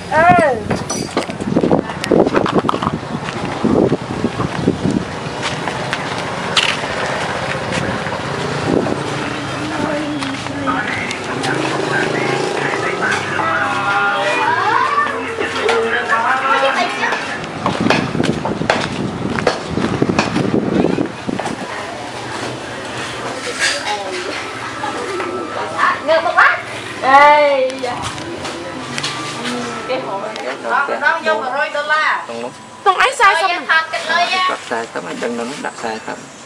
Đây cái hồ nó vô $100 Tông ấy sai xong thật cái lơi đặt sai tấm đừng nó đặt sai tấm